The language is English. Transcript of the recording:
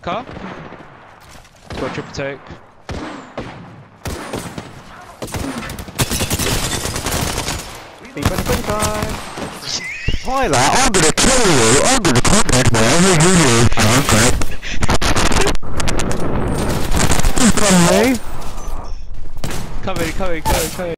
Car? Got a triple take. B2025. Tyler, I'm gonna kill you. I'm gonna contact wherever you live. Okay. Come me. Coming.